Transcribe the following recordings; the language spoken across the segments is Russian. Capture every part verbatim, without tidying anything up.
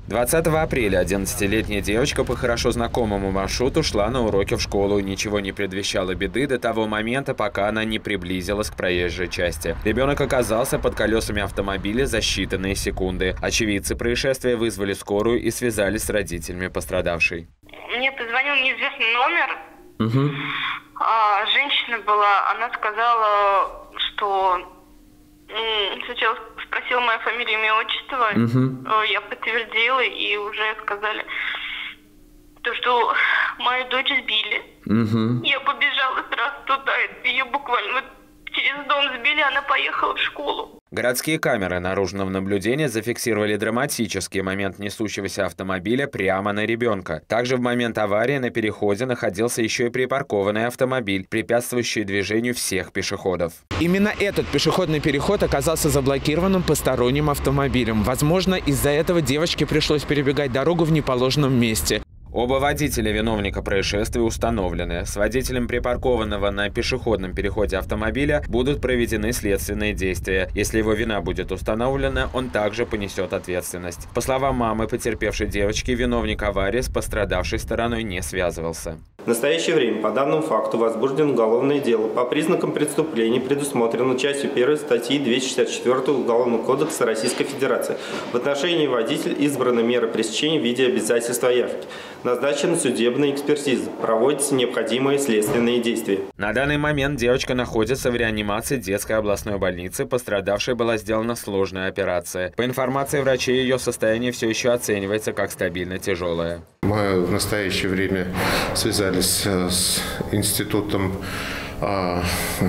двадцатого апреля одиннадцатилетняя девочка по хорошо знакомому маршруту шла на уроки в школу. Ничего не предвещало беды до того момента, пока она не приблизилась к проезжей части. Ребенок оказался под колесами автомобиля за считанные секунды. Очевидцы происшествия вызвали скорую и связались с родителями пострадавшей. Мне позвонил неизвестный номер. Угу. А, женщина была, она сказала, что сначала спросила мою фамилию, имя, отчество. Угу. Я подтвердила, и уже сказали, то, что мою дочь сбили. Угу. Я побежала сразу туда, ее буквально вот через дом сбили, она поехала в школу. Городские камеры наружного наблюдения зафиксировали драматический момент несущегося автомобиля прямо на ребенка. Также в момент аварии на переходе находился еще и припаркованный автомобиль, препятствующий движению всех пешеходов. Именно этот пешеходный переход оказался заблокированным посторонним автомобилем. Возможно, из-за этого девочке пришлось перебегать дорогу в неположенном месте. Оба водителя виновника происшествия установлены. С водителем припаркованного на пешеходном переходе автомобиля будут проведены следственные действия. Если его вина будет установлена, он также понесет ответственность. По словам мамы потерпевшей девочки, виновник аварии с пострадавшей стороной не связывался. В настоящее время по данному факту возбуждено уголовное дело по признакам преступления, предусмотрено частью первой статьи двести шестьдесят четыре Уголовного кодекса Российской Федерации. В отношении водителя избрана мера пресечения в виде обязательства явки. Назначена судебная экспертиза. Проводятся необходимые следственные действия. На данный момент девочка находится в реанимации детской областной больницы. Пострадавшей была сделана сложная операция. По информации врачей, ее состояние все еще оценивается как стабильно тяжелое. Мы в настоящее время связались с институтом а,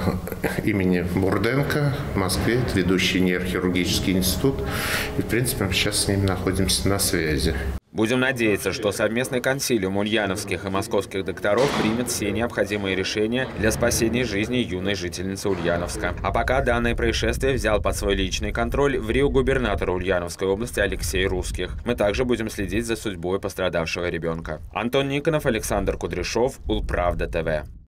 имени Бурденко в Москве, это ведущий нейрохирургический институт. И, в принципе, мы сейчас с ними находимся на связи. Будем надеяться, что совместный консилиум ульяновских и московских докторов примет все необходимые решения для спасения жизни юной жительницы Ульяновска. А пока данное происшествие взял под свой личный контроль в Рио губернатор Ульяновской области Алексей Русских. Мы также будем следить за судьбой пострадавшего ребенка. Антон Никонов, Александр Кудряшов, Улправда ТВ.